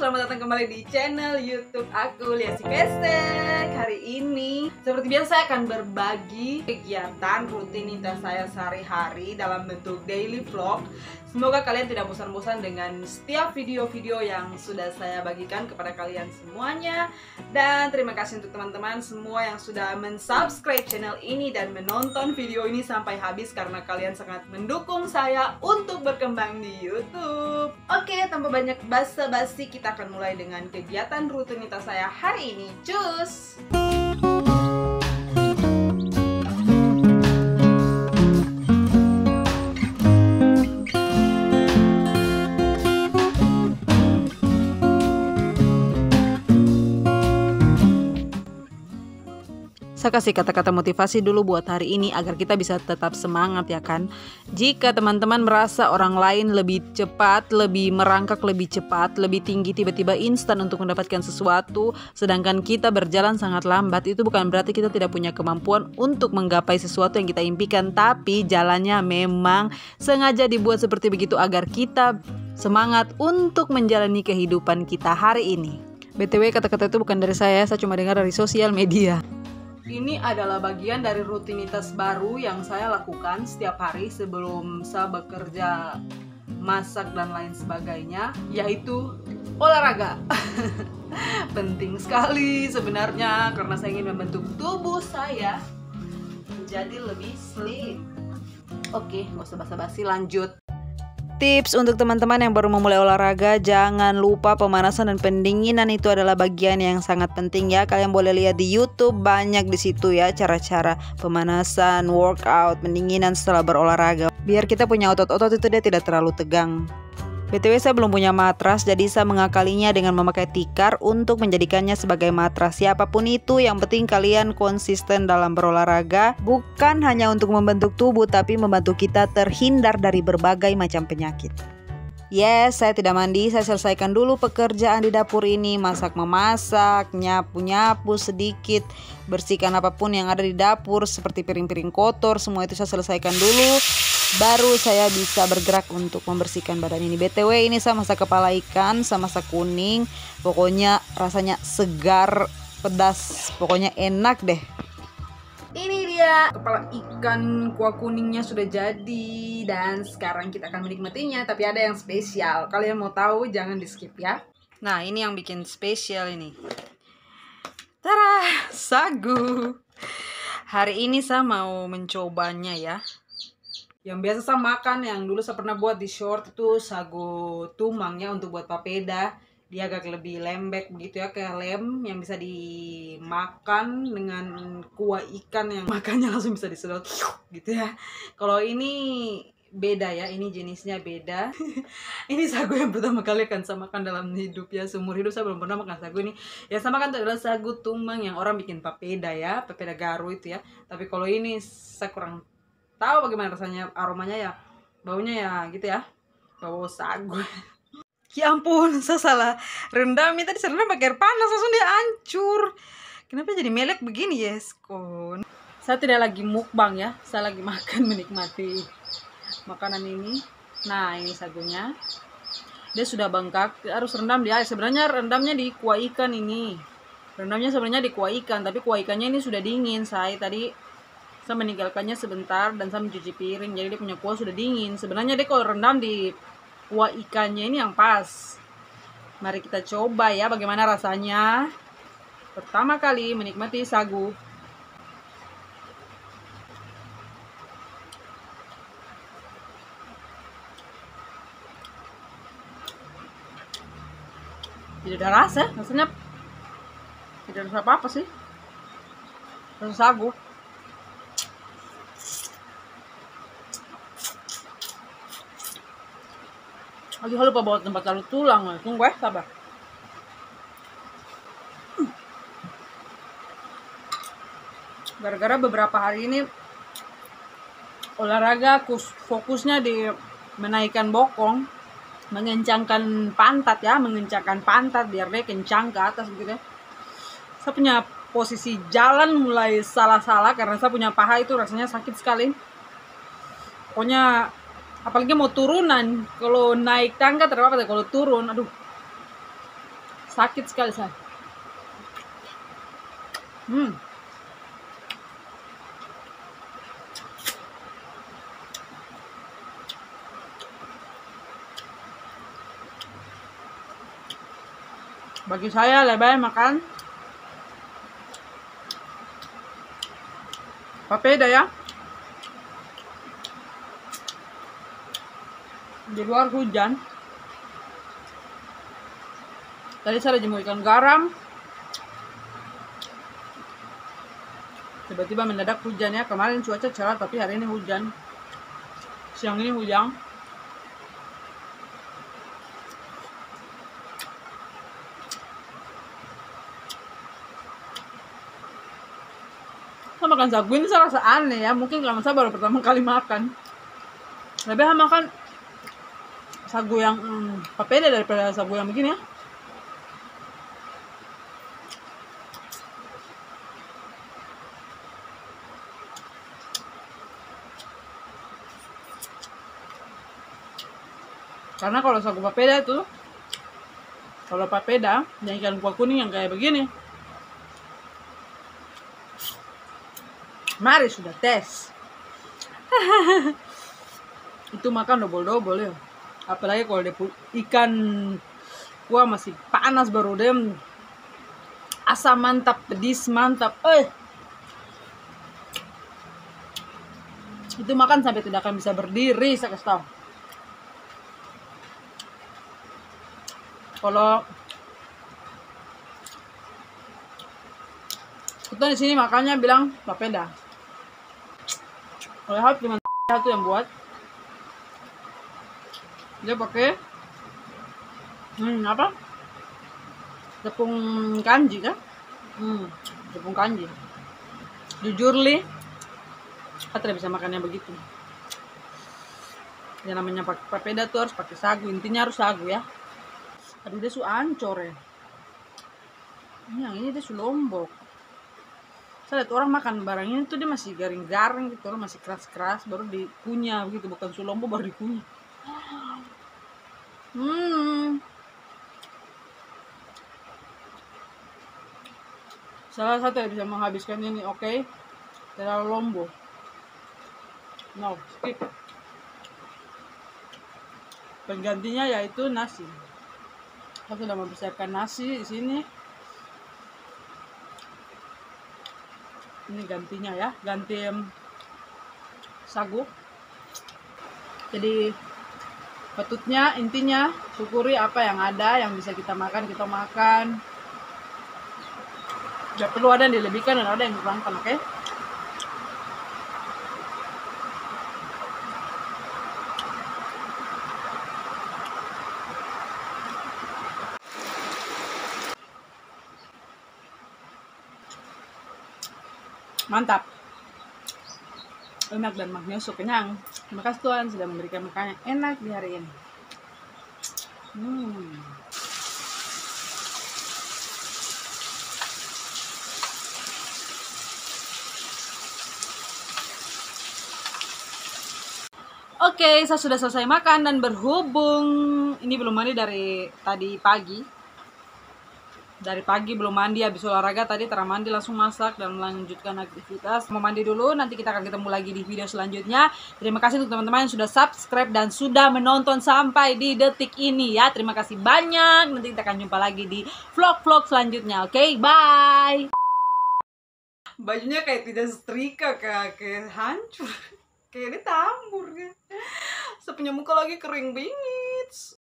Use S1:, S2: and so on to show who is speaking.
S1: selamat datang kembali di channel YouTube aku, Liasi Pesek. Hari ini seperti biasa akan berbagi kegiatan rutinitas saya sehari-hari dalam bentuk daily vlog. Semoga kalian tidak bosan-bosan dengan setiap video-video yang sudah saya bagikan kepada kalian semuanya. Dan terima kasih untuk teman-teman semua yang sudah mensubscribe channel ini dan menonton video ini sampai habis, karena kalian sangat mendukung saya untuk berkembang di YouTube. Oke, tanpa banyak basa-basi, kita akan mulai dengan kegiatan rutinitas saya hari ini. Cus! Saya kasih kata-kata motivasi dulu buat hari ini agar kita bisa tetap semangat, ya kan. Jika teman-teman merasa orang lain lebih cepat, lebih merangkak lebih cepat, lebih tinggi, tiba-tiba instan untuk mendapatkan sesuatu, sedangkan kita berjalan sangat lambat, itu bukan berarti kita tidak punya kemampuan untuk menggapai sesuatu yang kita impikan. Tapi jalannya memang sengaja dibuat seperti begitu agar kita semangat untuk menjalani kehidupan kita hari ini. BTW, kata-kata itu bukan dari saya cuma dengar dari sosial media. Ini adalah bagian dari rutinitas baru yang saya lakukan setiap hari sebelum saya bekerja, masak, dan lain sebagainya, yaitu olahraga. Penting sekali sebenarnya, karena saya ingin membentuk tubuh saya menjadi lebih slim. Oke, gak usah basa-basi, lanjut. Tips untuk teman-teman yang baru memulai olahraga, jangan lupa pemanasan dan pendinginan itu adalah bagian yang sangat penting ya. Kalian boleh lihat di YouTube, banyak di situ ya cara-cara pemanasan, workout, pendinginan setelah berolahraga. Biar kita punya otot-otot itu dia tidak terlalu tegang. BTW, saya belum punya matras, jadi saya mengakalinya dengan memakai tikar untuk menjadikannya sebagai matras. Siapapun itu, yang penting kalian konsisten dalam berolahraga. Bukan hanya untuk membentuk tubuh, tapi membantu kita terhindar dari berbagai macam penyakit. Yes, saya tidak mandi, saya selesaikan dulu pekerjaan di dapur ini. Masak-memasak, nyapu-nyapu sedikit, bersihkan apapun yang ada di dapur seperti piring-piring kotor, semua itu saya selesaikan dulu. Baru saya bisa bergerak untuk membersihkan badan ini. BTW, ini saya masak kepala ikan, saya masak kuning. Pokoknya rasanya segar, pedas, pokoknya enak deh. Ini dia kepala ikan kuah kuningnya sudah jadi, dan sekarang kita akan menikmatinya. Tapi ada yang spesial, kalian mau tahu jangan di skip ya. Nah, ini yang bikin spesial ini. Tara, sagu. Hari ini saya mau mencobanya ya. Yang biasa saya makan, yang dulu saya pernah buat di short, itu sagu tumangnya untuk buat papeda. Dia agak lebih lembek begitu ya, kayak lem yang bisa dimakan dengan kuah ikan yang makannya langsung bisa disedot gitu ya. Kalau ini beda ya, ini jenisnya beda. Ini sagu yang pertama kali akan saya makan dalam hidup ya, seumur hidup saya belum pernah makan sagu ini. Yang saya makan itu adalah sagu tumang yang orang bikin papeda ya, papeda garu itu ya. Tapi kalau ini saya kurang tahu bagaimana rasanya, aromanya ya, baunya ya gitu ya, bau sagu. Ya ampun, saya salah rendam. Tadi saya rendam pakai air panas, langsung dia hancur. Kenapa jadi melek begini ya, Skon? Saya tidak lagi mukbang ya, saya lagi makan, menikmati makanan ini. Nah, ini sagunya. Dia sudah bengkak, harus rendam di air. Sebenarnya rendamnya di kuah ikan ini. Rendamnya sebenarnya di kuah ikan, tapi kuah ikannya ini sudah dingin. Saya meninggalkannya sebentar dan saya mencuci piring, jadi dia punya kuah sudah dingin. Sebenarnya dia kalau rendam di kuah ikannya ini yang pas. Mari kita coba ya bagaimana rasanya pertama kali menikmati sagu. Tidak ada rasa, rasanya tidak ada rasa apa-apa sih, rasa sagu. Lagi lupa bawa tempat taruh tulang, tunggu ya, sabar. Gara-gara beberapa hari ini olahraga fokusnya di menaikkan bokong, mengencangkan pantat ya, mengencangkan pantat biar dia kencang ke atas begitu ya. Saya punya posisi jalan mulai salah-salah karena saya punya paha itu rasanya sakit sekali. Pokoknya apalagi mau turunan, kalau naik tangga terapa, kalau turun aduh sakit sekali saya. Bagi saya lebih baik makan papeda ya. Di luar hujan. Tadi saya jemur ikan garam. Tiba-tiba mendadak hujan ya. Kemarin cuaca cerah tapi hari ini hujan. Siang ini hujan. Saya makan sagu ini saya rasa aneh ya. Mungkin karena saya baru pertama kali makan. Lebih makan sagu yang papeda daripada sagu yang begini ya. Karena kalau sagu papeda itu, kalau papeda yang ikan kuah kuning yang kayak begini, mari sudah tes. Itu makan double-double ya. Apalagi kalau dia ikan kuah masih panas baru dia asam mantap, pedis mantap. Itu makan sampai tidak akan bisa berdiri, saya kasih tahu. Kalau kita di sini makannya bilang papeda. Kalau harus cuma satu yang buat. Dia pakai apa? Tepung kanji kan? Tepung kanji. Jujur li, saya tidak bisa makannya begitu. Yang namanya papeda tuh harus pakai sagu. Intinya harus sagu ya. Aduh, dia su ancor ya. Yang ini dia su lombok. Saya lihat orang makan barangnya itu dia masih garing-garing gitu, orang masih keras-keras baru dikunyah begitu, bukan su lombok baru dikunyah. Salah satu yang bisa menghabiskan ini, oke. Terlalu lombok. No, skip. Penggantinya yaitu nasi. Saya sudah mempersiapkan nasi di sini. Ini gantinya ya, ganti sagu. Jadi patutnya intinya syukuri apa yang ada, yang bisa kita makan, kita makan. Gak perlu ada yang dilebihkan dan ada yang dikurangkan, oke? Mantap, enak dan maknya so kenyang. Terima kasih Tuhan sudah memberikan makanan enak di hari ini. Oke, saya sudah selesai makan dan berhubung ini belum mandi dari tadi pagi. Dari pagi belum mandi, habis olahraga tadi terang mandi langsung masak dan melanjutkan aktivitas. Mau mandi dulu, nanti kita akan ketemu lagi di video selanjutnya. Terima kasih untuk teman-teman yang sudah subscribe dan sudah menonton sampai di detik ini ya. Terima kasih banyak. Nanti kita akan jumpa lagi di vlog-vlog selanjutnya. Oke, bye. Bajunya kayak tidak setrika, kayak hancur. Kayak ditambur kan. Saya punya muka lagi kering bingit.